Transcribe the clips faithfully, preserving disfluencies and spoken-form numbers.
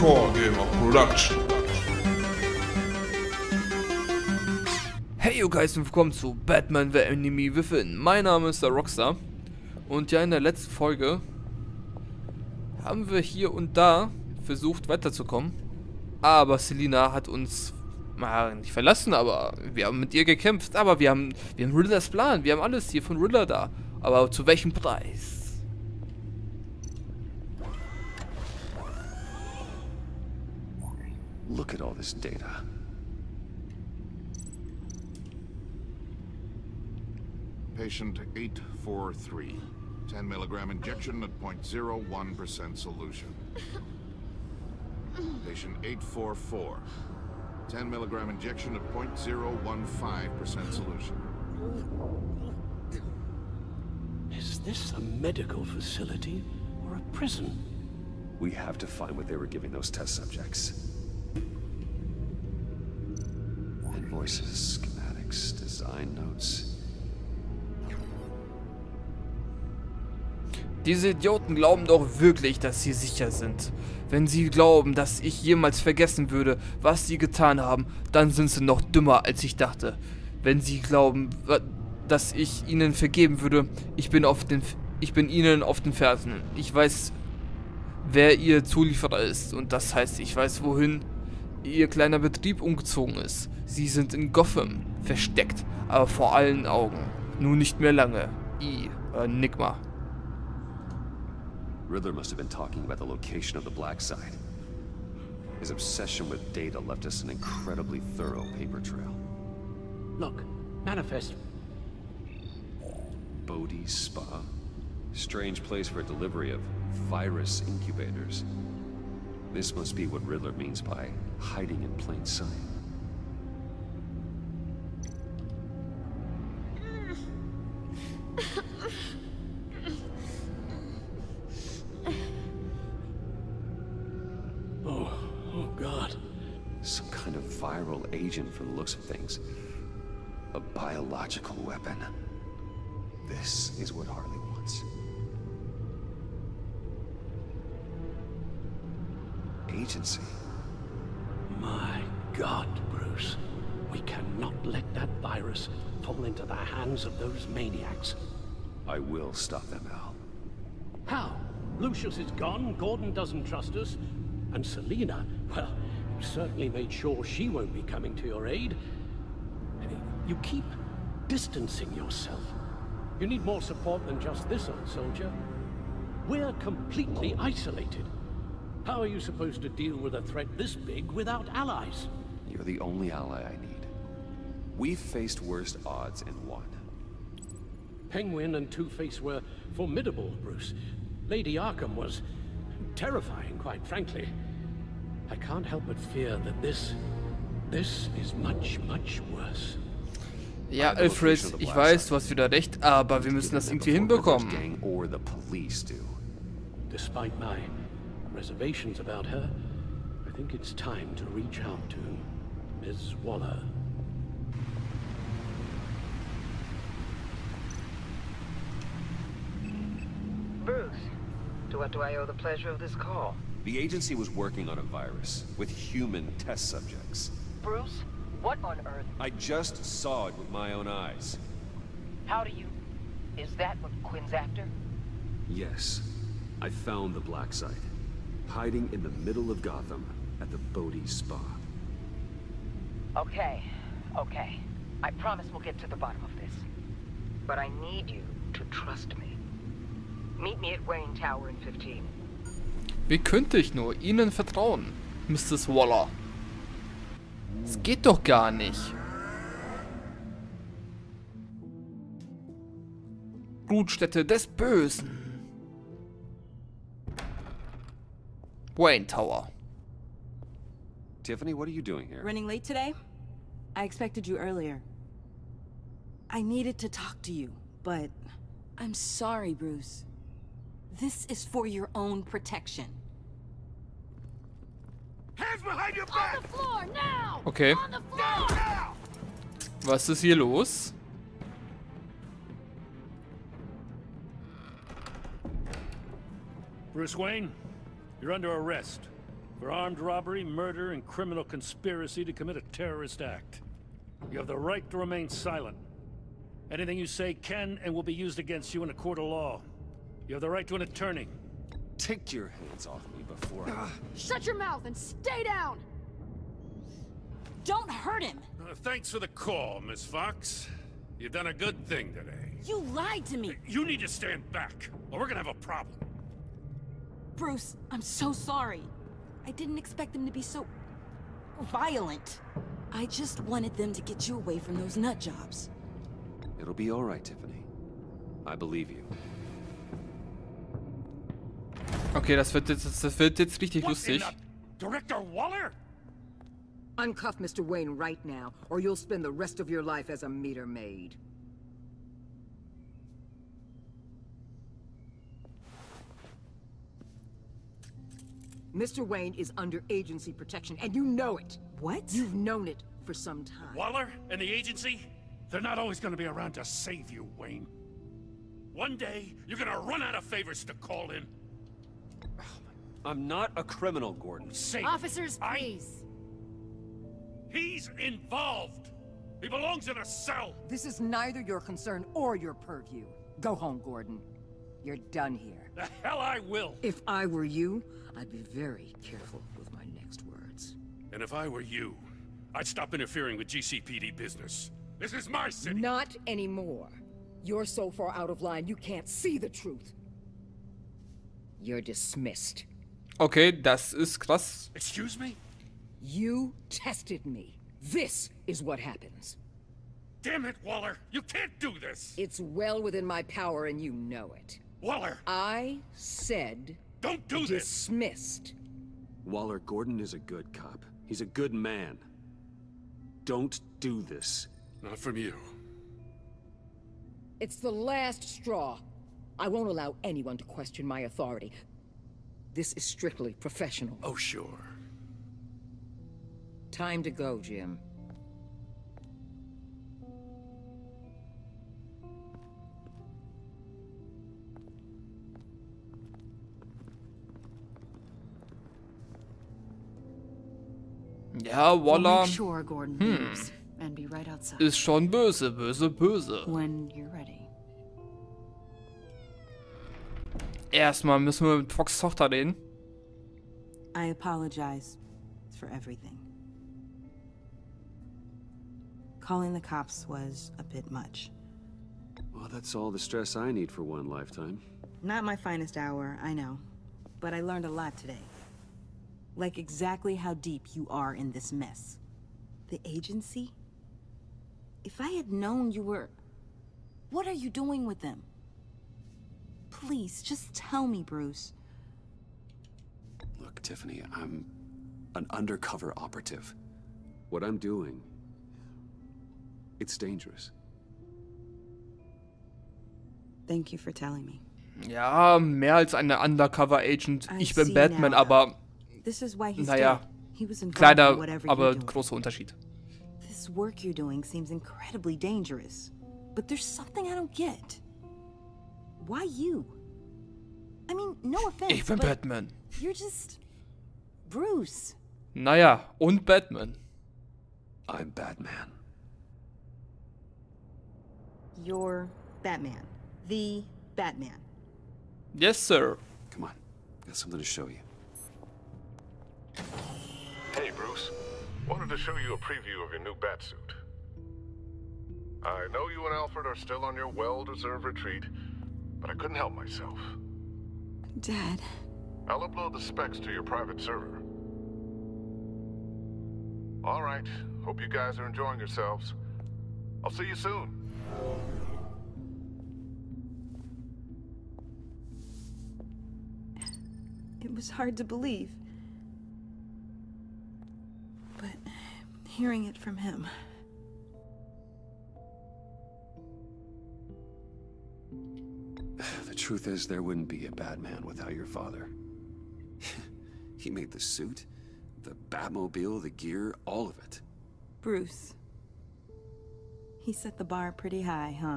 Core Gamer Production. Hey you guys und willkommen zu Batman The Enemy Within. Mein Name ist der Rockstar. Und ja, in der letzten Folge haben wir hier und da versucht weiterzukommen. Aber Selina hat uns mal nicht verlassen, aber wir haben mit ihr gekämpft. Aber wir haben, wir haben Riddlers Plan, wir haben alles hier von Riddler da. Aber zu welchem Preis? Look at all this data. Patient eight four three. ten milligram injection at zero point zero one percent solution. Patient eight four four. ten milligram injection at zero point zero one five percent solution. Is this a medical facility or a prison? We have to find what they were giving those test subjects. Invoices, schematics, design notes. Diese Idioten glauben doch wirklich, dass sie sicher sind. Wenn sie glauben, dass ich jemals vergessen würde, was sie getan haben, dann sind sie noch dümmer, als ich dachte. Wenn sie glauben, dass ich ihnen vergeben würde, ich bin auf den, ich bin ihnen auf den Fersen. Ich weiß, wer ihr Zulieferer ist, und das heißt, ich weiß, wohin ihr kleiner Betrieb umgezogen ist. Sie sind in Gotham versteckt, aber vor allen Augen. Nun nicht mehr lange. I, äh, Enigma. Riddler must have been talking about the location of the Black Site. His obsession with data left us an incredibly thorough paper trail. Look, manifest. Bodhi's Spa? Strange place for delivery of virus incubators. This must be what Riddler means by hiding in plain sight. Oh, oh God. Some kind of viral agent from the looks of things. A biological weapon. This is what Harley wants. Agency. My God, Bruce. We cannot let that virus fall into the hands of those maniacs. I will stop them, Al. How? Lucius is gone, Gordon doesn't trust us, and Selina, well, you certainly made sure she won't be coming to your aid. You keep distancing yourself. You need more support than just this old soldier. We're completely isolated. How are you supposed to deal with a threat this big without allies? You're the only ally I need. We've faced worse odds and won. Penguin and Two-Face were formidable, Bruce. Lady Arkham was terrifying, quite frankly. I can't help but fear that this... this is much, much worse. Ja, Alfred, ich weiß, du hast wieder recht, aber wir müssen das irgendwie hinbekommen. Despite my reservations about her, I think it's time to reach out to Miz Waller. Bruce, to what do I owe the pleasure of this call? The agency was working on a virus with human test subjects. Bruce, what on earth? I just saw it with my own eyes. How do you... Is that what Quinn's after? Yes. I found the Black Site. Hiding in the middle of Gotham at the Bodhi Spa. Okay, okay. I promise we'll get to the bottom of this. But I need you to trust me. Meet me at Wayne Tower in fifteen. Wie könnte ich nur Ihnen vertrauen, Missus Waller? Es geht doch gar nicht. Brutstätte des Bösen. Wayne Tower. Tiffany, what are you doing here? Running late today? I expected you earlier. I needed to talk to you, but... I'm sorry, Bruce. This is for your own protection. Hands behind your back! On the floor, now! Okay. On the floor! Was ist hier los? Bruce Wayne, you're under arrest. for armed robbery, murder, and criminal conspiracy to commit a terrorist act. You have the right to remain silent. Anything you say can and will be used against you in a court of law. You have the right to an attorney. Take your hands off me before I... Shut your mouth and stay down! Don't hurt him! Uh, thanks for the call, Miss Fox. You've done a good thing today. You lied to me! You need to stand back, or we're gonna have a problem. Bruce, I'm so sorry. I didn't expect them to be so... violent. I just wanted them to get you away from those nut jobs. It'll be all right, Tiffany. I believe you. Okay, das wird jetzt, das wird jetzt richtig What lustig. in the... Director Waller? Uncuff Mister Wayne right now, or you'll spend the rest of your life as a meter maid. Mister Wayne is under agency protection, and you know it. What? You've known it for some time. Waller and the agency? They're not always gonna be around to save you, Wayne. One day, you're gonna run out of favors to call in. I'm not a criminal, Gordon. Say Officers, I- please. He's involved. He belongs in a cell. This is neither your concern or your purview. Go home, Gordon. You're done here. The hell I will. If I were you, I'd be very careful with my next words. And if I were you, I'd stop interfering with G C P D business. This is my city. Not anymore. You're so far out of line, you can't see the truth. You're dismissed. Okay, das ist krass. Excuse me? You tested me. This is what happens. Damn it, Waller. You can't do this. It's well within my power and you know it. Waller, I said don't do this. dismissed. Waller, Gordon is a good cop. He's a good man. Don't do this. Not from you. It's the last straw. I won't allow anyone to question my authority. This is strictly professional. Oh, sure. Time to go, Jim. Ja, We'll Waller make sure Gordon leaves and be right outside ist schon böse, böse, böse. when you're ready. Erstmal müssen wir mit Fox Tochter reden. I apologize for everything. Calling the cops was a bit much. Well, that's all the stress I need for one lifetime. Not my finest hour, I know. But I learned a lot today. Like exactly how deep you are in this mess. The agency? If I had known you were... What are you doing with them? Please, just tell me, Bruce. Look, Tiffany, I'm an undercover operative. What I'm doing, it's dangerous. Thank you for telling me. Ja, mehr als eine Undercover-Agent. I Ich bin see Batman, now. aber This is why he's naja, dead. He was involved in kleiner, whatever aber you're doing. großer Unterschied. This work you're doing seems incredibly dangerous. But there's something I don't get. Why you? I mean, no offense, Ich bin but Batman. you're just... Bruce. Naja, und Batman. I'm Batman. You're Batman. The Batman. Yes, sir. Come on, got something to show you. Hey, Bruce. Wanted to show you a preview of your new Batsuit. I know you and Alfred are still on your well-deserved retreat, but I couldn't help myself. Dad. I'll upload the specs to your private server. All right. Hope you guys are enjoying yourselves. I'll see you soon. It was hard to believe. But hearing it from him... The truth is, there wouldn't be a Batman without your father. He made the suit, the Batmobile, the gear, all of it. Bruce. He set the bar pretty high, huh?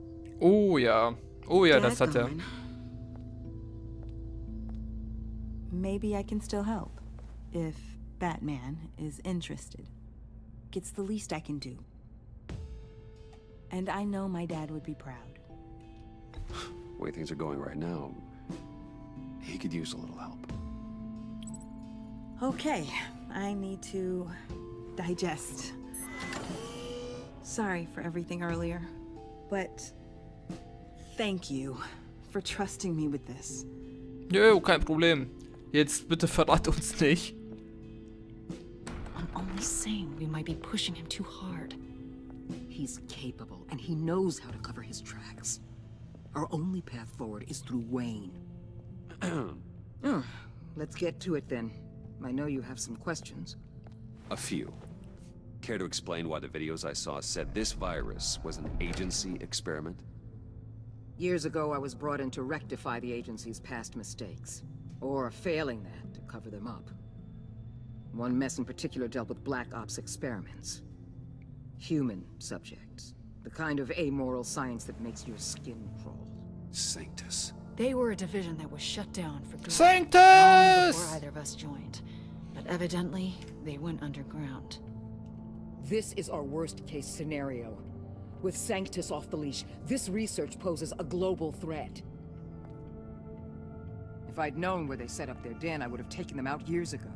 Oh ja. Oh ja, das hat er. Daggone. maybe I can still help. If Batman is interested. It's the least I can do. And I know my dad would be proud. The way things are going right now, he could use a little help. Okay, I need to digest. Sorry for everything earlier, but thank you for trusting me with this. Jo, kein Problem. Jetzt bitte verrat uns nicht. I'm only saying we might be pushing him too hard. He's capable, and he knows how to cover his tracks. Our only path forward is through Wayne. oh, let's get to it then. I know you have some questions. A few. Care to explain why the videos I saw said this virus was an agency experiment? Years ago, I was brought in to rectify the agency's past mistakes. Or failing that, to cover them up. One mess in particular dealt with Black Ops experiments. Human subjects. The kind of amoral science that makes your skin crawl. Sanctus. They were a division that was shut down for good. Sanctus! Long before either of us joined. But evidently, they went underground. This is our worst-case scenario. With Sanctus off the leash, this research poses a global threat. If I'd known where they set up their den, I would have taken them out years ago.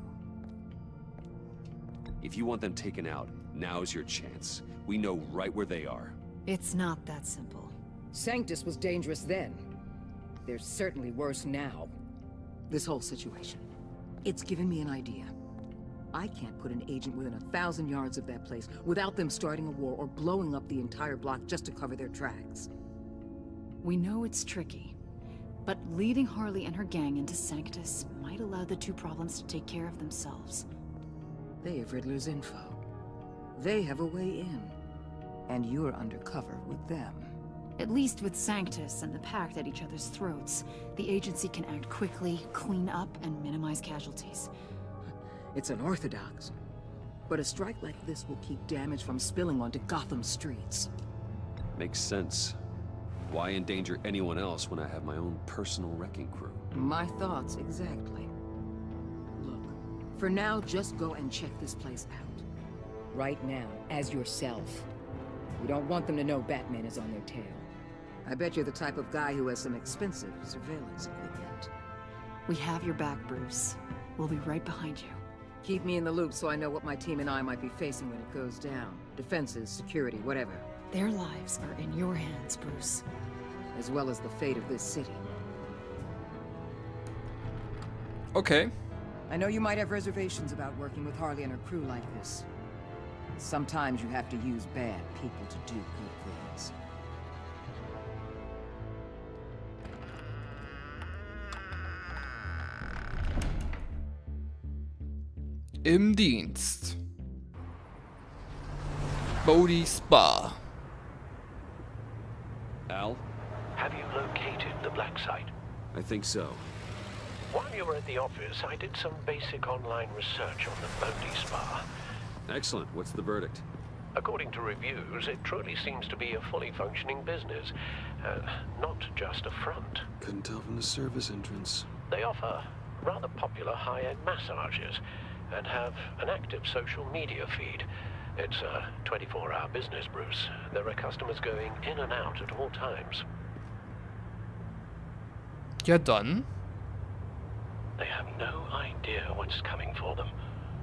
If you want them taken out, now's your chance. We know right where they are. It's not that simple. Sanctus was dangerous then. They're certainly worse now. This whole situation, it's given me an idea. I can't put an agent within a thousand yards of that place without them starting a war or blowing up the entire block just to cover their tracks. We know it's tricky, but leading Harley and her gang into Sanctus might allow the two problems to take care of themselves. They have Riddler's info. They have a way in. And you're undercover with them. At least with Sanctus and the Pact at each other's throats, the agency can act quickly, clean up, and minimize casualties. It's unorthodox. But a strike like this will keep damage from spilling onto Gotham streets. Makes sense. Why endanger anyone else when I have my own personal wrecking crew? My thoughts, exactly. Look, for now, just go and check this place out. Right now, as yourself. We don't want them to know Batman is on their tail. I bet you're the type of guy who has some expensive surveillance equipment. We have your back, Bruce. We'll be right behind you. Keep me in the loop so I know what my team and I might be facing when it goes down. Defenses, security, whatever. Their lives are in your hands, Bruce. As well as the fate of this city. Okay. I know you might have reservations about working with Harley and her crew like this. Sometimes you have to use bad people to do good things. Im Dienst. Bodhi Spa. Al? Have you located the black site? I think so. While you were at the office, I did some basic online research on the Bodhi Spa. Excellent. What's the verdict? According to reviews, it truly seems to be a fully functioning business. Uh, not just a front. Couldn't tell from the service entrance. They offer rather popular high-end massages and have an active social media feed. It's a twenty-four hour business, Bruce. There are customers going in and out at all times. Ja dann. They have no idea what's coming for them.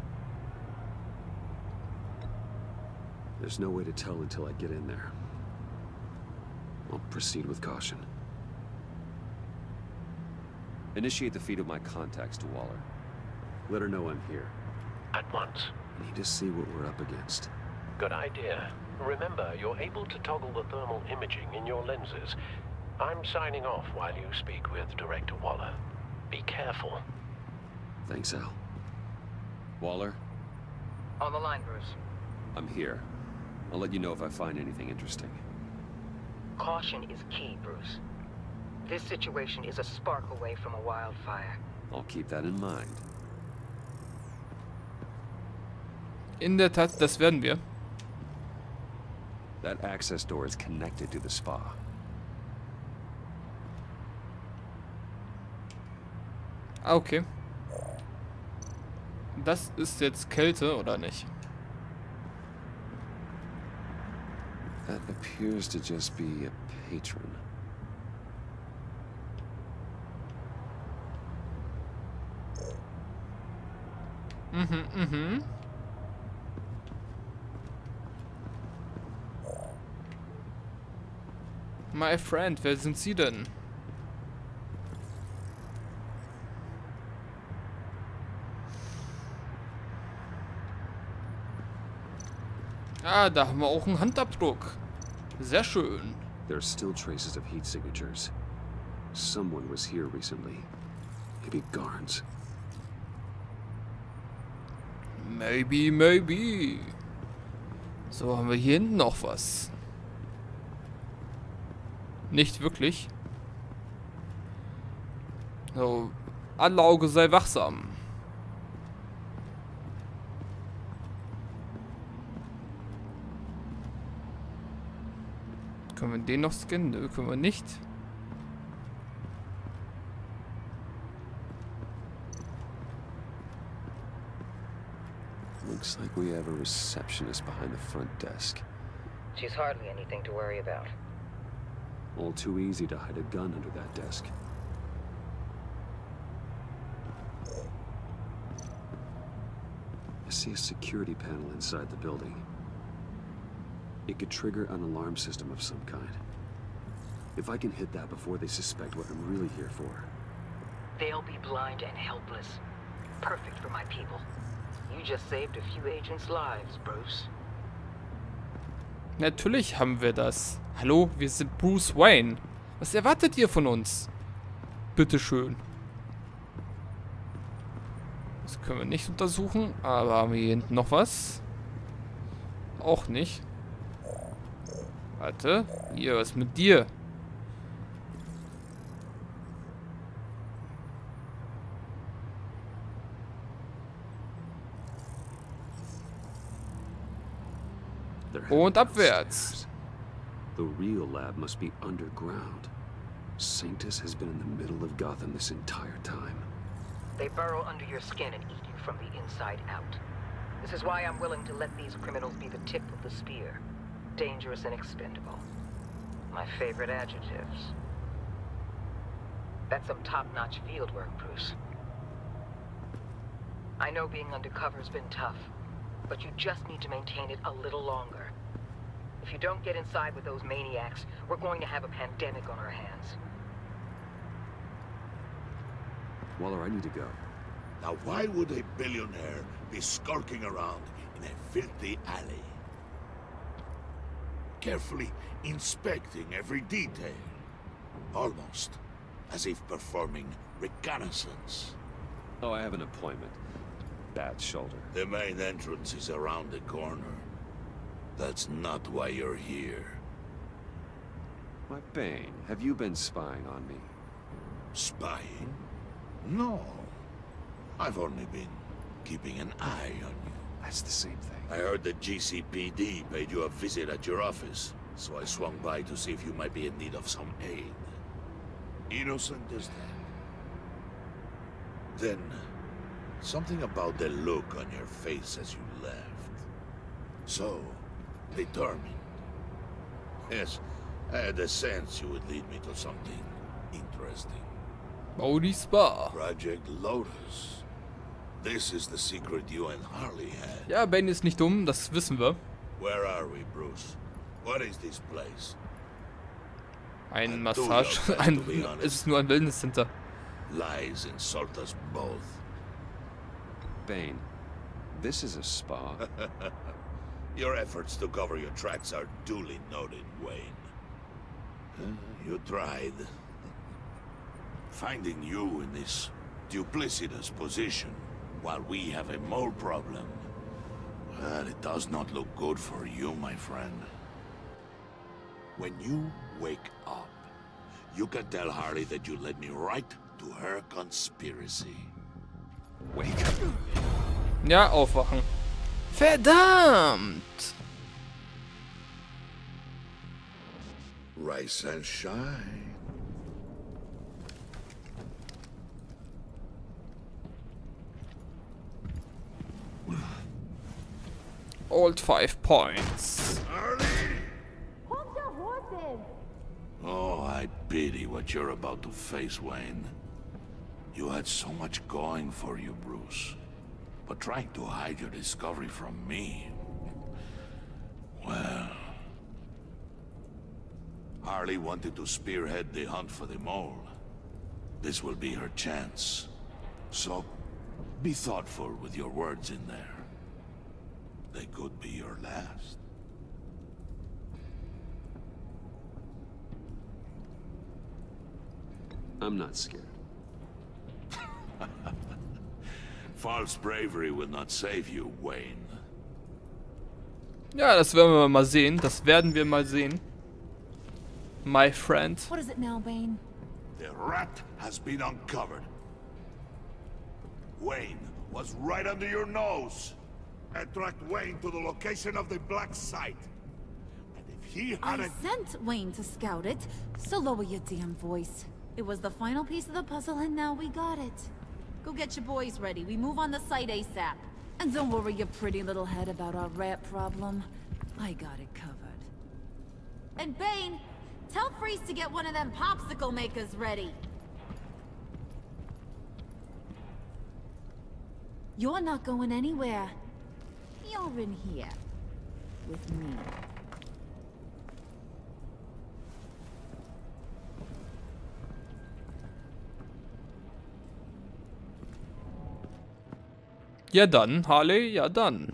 There's no way to tell until I get in there. I'll proceed with caution. Initiate the feed of my contacts to Waller. Let her know I'm here. At once. I need to see what we're up against. Good idea. Remember, you're able to toggle the thermal imaging in your lenses. I'm signing off while you speak with Director Waller. Be careful. Thanks, Al. Waller? On the line, Bruce. I'm here. I'll let you know if I find anything interesting. Caution is key, Bruce. This situation is a spark away from a wildfire. I'll keep that in mind. In der Tat, das werden wir. That access door is connected to the spa. Ah, okay. Das ist jetzt Kälte, oder nicht? That appears to just be a patron. Mhm, mhm. My friend, wer sind Sie denn? Ah, da haben wir auch einen Handabdruck. Sehr schön. There are still traces of heat signatures. Someone was here recently. Maybe guards. Maybe, maybe. So, haben wir hier hinten noch was? Nicht wirklich. So, alle Auge sei wachsam. Können wir den noch scannen? Nö, können wir nicht. Looks like we have a receptionist behind the front desk. She's hardly anything to worry about. All too easy to hide a gun under that desk. I see a security panel inside the building. It could trigger an alarm system of some kind. If I can hit that before they suspect what I'm really here for. They'll be blind and helpless. Perfect for my people. You just saved a few agents' lives, Bruce. Natürlich haben wir das. Hallo, wir sind Bruce Wayne. Was erwartet ihr von uns? Bitteschön. Das können wir nicht untersuchen. Aber haben wir hier hinten noch was? Auch nicht. Warte. Hier, was mit dir? Und abwärts. The real lab must be underground. Sanctus has been in the middle of Gotham this entire time. They burrow under your skin and eat you from the inside out. This is why I'm willing to let these criminals be the tip of the spear. Dangerous and expendable. My favorite adjectives. That's some top-notch field work, Bruce. I know being undercover's been tough, but you just need to maintain it a little longer. If you don't get inside with those maniacs, we're going to have a pandemic on our hands. Waller, I need to go. Now why would a billionaire be skulking around in a filthy alley? Carefully inspecting every detail. Almost as if performing reconnaissance. Oh, I have an appointment. Bad shoulder. The main entrance is around the corner. That's not why you're here. My Bane, have you been spying on me? Spying? No. I've only been keeping an eye on you. That's the same thing. I heard the G C P D paid you a visit at your office, so I swung by to see if you might be in need of some aid. Innocent as that. Then, something about the look on your face as you left. So, determined. Yes, I had a sense you would lead me to something interesting. Bodhi Spa. Project Lotus. This is the secret you and Harley had. Ja, Bane ist nicht dumm, das wissen wir. Where are we, Bruce? What is this place? Ein Massage. Ein, es ist nur ein Wellness-Center. Lies insult us both. Bane, this is a spa. Your efforts to cover your tracks are duly noted, Wayne. Uh, you tried. Finding you in this duplicitous position while we have a mole problem. Well, it does not look good for you, my friend. When you wake up, you can tell Harley that you led me right to her conspiracy. Wake up. Ja, aufwachen. Verdammt! Rise and shine. old five points. Hold your horses! Oh, I pity what you're about to face, Wayne. You had so much going for you, Bruce. But trying to hide your discovery from me... Well... Harley wanted to spearhead the hunt for the mole. This will be her chance. So, be thoughtful with your words in there. They could be your last. I'm not scared. False bravery will not save you, Wayne. Ja, das werden wir mal sehen. Das werden wir mal sehen. My friend. What is it now, Wayne? The rat has been uncovered. Wayne was right under your nose. And tracked Wayne to the location of the black site. And if he I hadn't... sent Wayne to scout it, so lower your damn voice. It was the final piece of the puzzle and now we got it. Go get your boys ready. We move on the site ASAP. And don't worry your pretty little head about our rat problem. I got it covered. And Bane, tell Freeze to get one of them popsicle makers ready. You're not going anywhere. You're in here. With me. Ja dann, Harley, ja dann.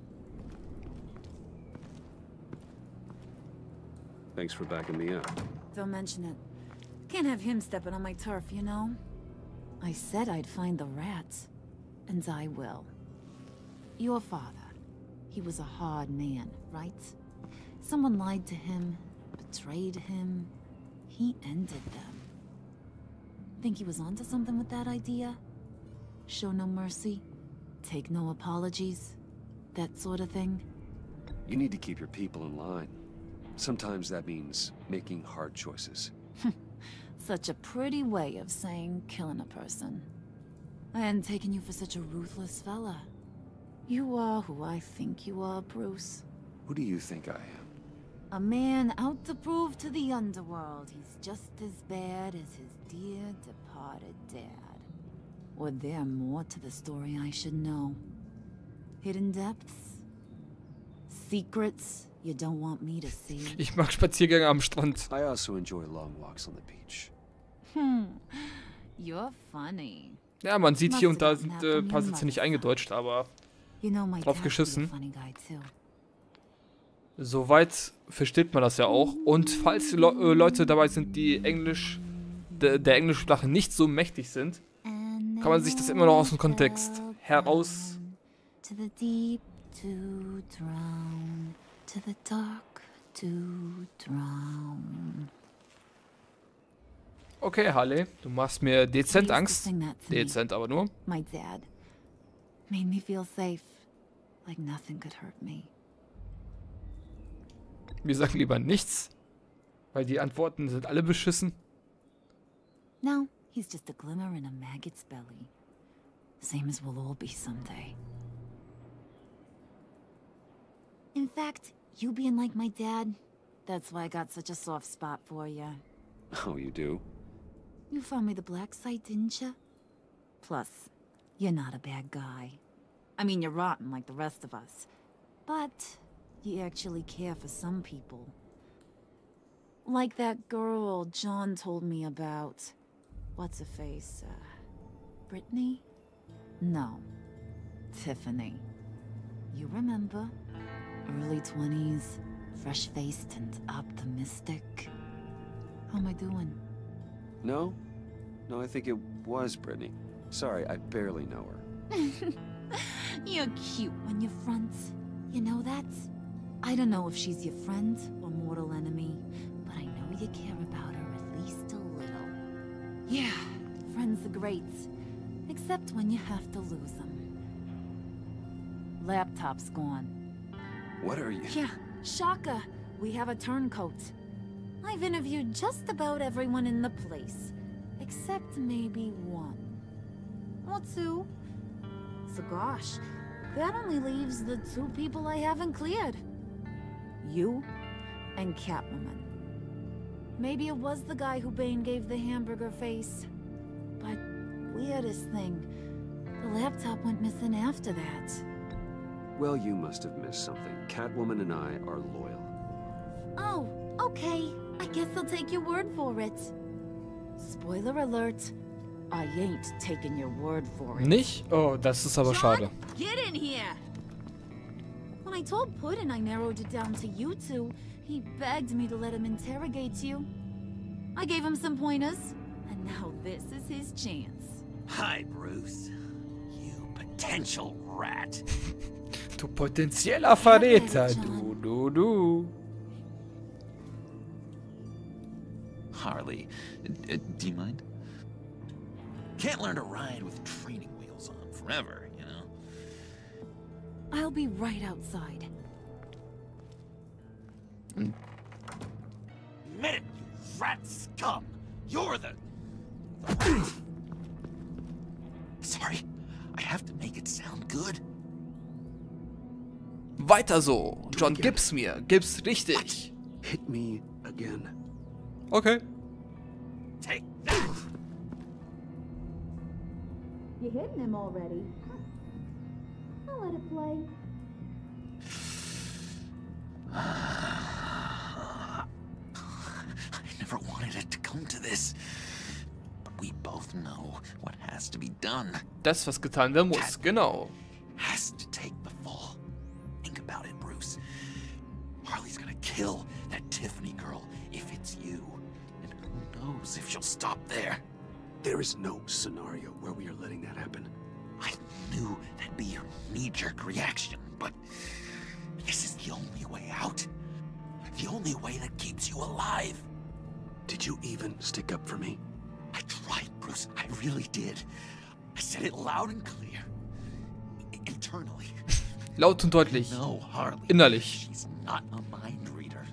Thanks for backing me up. Don't mention it. Can't have him stepping on my turf, you know? I said I'd find the rats. And I will. Your father. He was a hard man, right? Someone lied to him, betrayed him. He ended them. Think he was onto something with that idea? Show no mercy? Take no apologies? That sort of thing? You need to keep your people in line. Sometimes that means making hard choices. Such a pretty way of saying killing a person. I hadn't taken you for such a ruthless fella. You are who I think you are, Bruce. Who do you think I am? A man out to prove to the underworld he's just as bad as his dear departed dad. Or there more to the story I should know? Hidden depths? Secrets you don't want me to see? Ich mag Spaziergänge am Strand. I also enjoy long walks on the beach. Hmm. You're funny. Ja, man sieht hier und da sind äh, ein paar Sätze nicht eingedeutscht, aber drauf geschissen. Soweit versteht man das ja auch. Und falls Le äh, Leute dabei sind, die Englisch, de der Englischsprache nicht so mächtig sind, kann man sich das immer noch aus dem Kontext heraus. To the deep to drown, to the dark to drown. Okay, Harley, du machst mir dezent Angst. Dezent aber nur. My dad made me feel safe, like nothing could hurt me. Wir sagen lieber nichts, weil die Antworten sind alle beschissen. No, he's just a glimmer in a maggot's belly. Same as we'll all be someday. In fact, you being like my dad, that's why I got such a soft spot for you. Oh, you do? You found me the black site, didn't you? Plus, you're not a bad guy. I mean, you're rotten like the rest of us. But you actually care for some people. Like that girl John told me about. What's her face? Uh, Brittany? No. Tiffany. You remember? Early twenties, fresh-faced and optimistic. How am I doing? No? No, I think it was Brittany. Sorry, I barely know her. You're cute when you front. You know that? I don't know if she's your friend or mortal enemy, but I know you care about her at least a little. Yeah, friends are great. Except when you have to lose them. Laptop's gone. What are you... Yeah, shocker. We have a turncoat. I've interviewed just about everyone in the place. Except maybe one. Or two. So gosh, that only leaves the two people I haven't cleared. You and Catwoman. Maybe it was the guy who Bane gave the hamburger face. But weirdest thing, the laptop went missing after that. Well, you must have missed something. Catwoman and I are loyal. Oh, okay. I guess I'll take your word for it. Spoiler alert. I ain't taking your word for it. Nicht? Oh, das ist aber schade. Get in here! When I told Puddin' I narrowed it down to you two, he begged me to let him interrogate you. I gave him some pointers, and now this is his chance. Hi, Bruce. You potential rat. Du potenzieller Verräter, du, du, du. Harley, uh, do you mind? Can't learn to ride with training wheels on forever, you know? I'll be right outside. Mm. Admit it, you rat scum! You're the... Sorry, I have to make it sound good. Weiter so. John, gib's mir. Gib's richtig. Hit me again. Okay. Take that! You're hitting him already. I'll let it play. I never wanted it to come to this. But we both know what has to be done. Das, was getan werden muss, genau. Has to take the fall. Think about it, Bruce. Harley's gonna kill that Tiffany girl if it's you. And who knows if she'll stop there. There is no scenario where we are letting that happen. I knew that'd be your knee-jerk reaction, but this is the only way out. The only way that keeps you alive. Did you even stick up for me? I tried, Bruce. I really did. I said it loud and clear. I internally. Laut und deutlich. No, Harley. Innerlich. She's not a mind reader.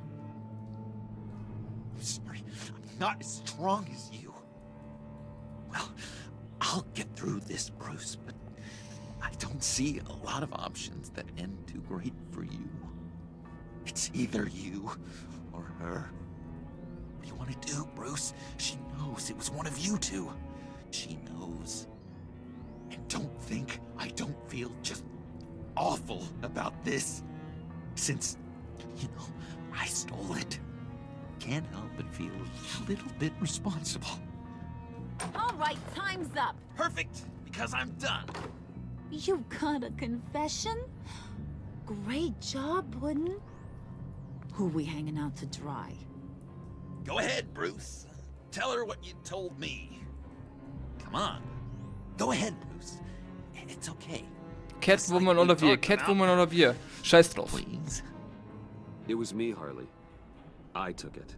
I'm sorry. I'm not as strong as you. Well, I'll get through this, Bruce, but I don't see a lot of options that end too great for you. It's either you or her. What do you want to do, Bruce? She knows it was one of you two. She knows. And don't think I don't feel just awful about this. Since, you know, I stole it. Can't help but feel a little bit responsible. All right, time's up. Perfect, because I'm done. You got a confession? Great job, Puddin'. Who we hanging out to dry? Go ahead, Bruce. Tell her what you told me. Come on. Go ahead, Bruce. It's okay. Catwoman oder wir? Catwoman oder wir? Scheiß drauf. Please. It was me, Harley. I took it.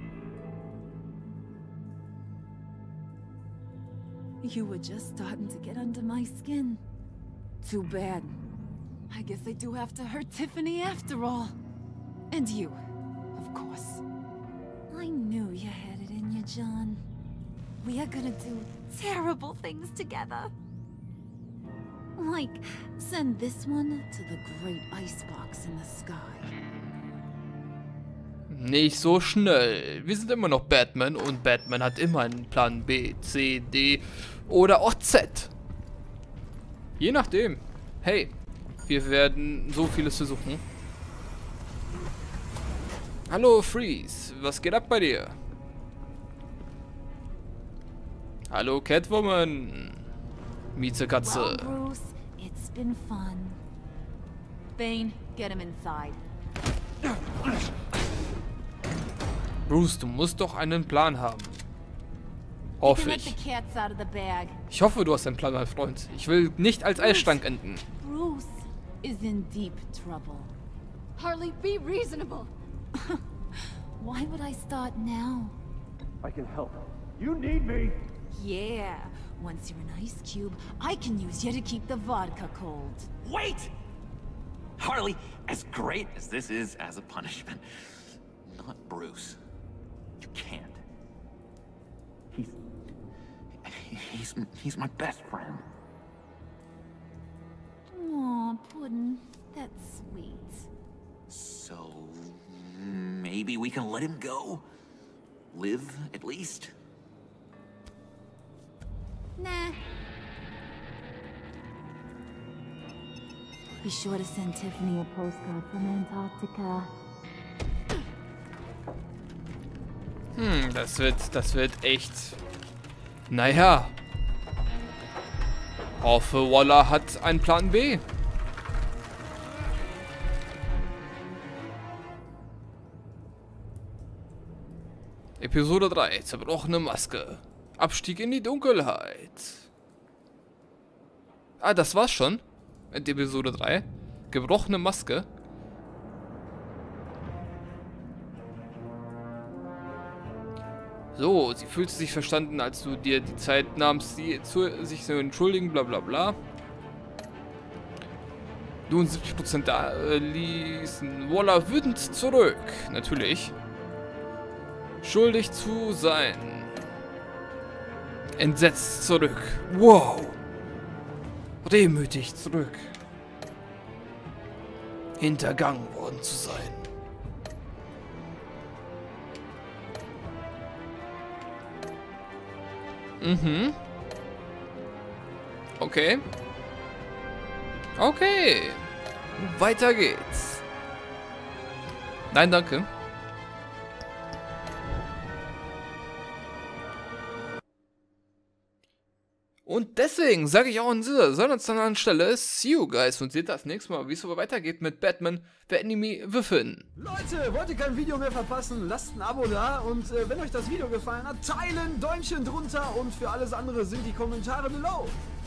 You were just starting to get under my skin. Too bad. I guess I do have to hurt Tiffany after all. And you, of course. I knew you had it in you, John. We are gonna do terrible things together. Like, send this one to the great icebox in the sky. Nicht so schnell. Wir sind immer noch Batman und Batman hat immer einen Plan B, C, D oder auch Z. Je nachdem. Hey, wir werden so vieles versuchen. Hallo Freeze, was geht ab bei dir? Hallo Catwoman. Miezekatze. Well, Bruce, it's been fun. Bane, get him inside. Bruce, du musst doch einen Plan haben. Hoffe ich. Ich hoffe, du hast einen Plan, mein Freund. Ich will nicht als Eisstank enden. Bruce is in deep trouble. Harley, be reasonable. Why would I start now? I can help. You need me. Yeah. Once you're an ice cube, I can use you to keep the vodka cold. Wait! Harley, as great as this is as a punishment, not Bruce. You can't. He's... He's... He's my best friend. Aww. Aw, Puddin'. That's sweet. So, maybe we can let him go? Live, at least? Nah. Be sure to send Tiffany a postcard from Antarctica. Hm, das wird, das wird echt... Naja. Hoffe, Waller hat einen Plan B. Episode drei. Zerbrochene Maske. Abstieg in die Dunkelheit. Ah, das war's schon. Mit Episode drei. Gebrochene Maske. So, sie fühlte sich verstanden, als du dir die Zeit nahmst, sie zu, sich zu entschuldigen, bla bla bla. Nun siebzig Prozent da äh, ließen Waller wütend zurück. Natürlich. Schuldig zu sein. Entsetzt zurück. Wow. Demütig zurück. Hintergangen worden zu sein. Mhm. Okay. Okay. Weiter geht's. Nein, danke. Und deswegen sage ich auch an dieser sondern Stelle, see you guys und seht das nächste Mal, wie es so weitergeht mit Batman, The Enemy Within. Leute, wollt ihr kein Video mehr verpassen? Lasst ein Abo da und äh, wenn euch das Video gefallen hat, teilen, Däumchen drunter und für alles andere sind die Kommentare below.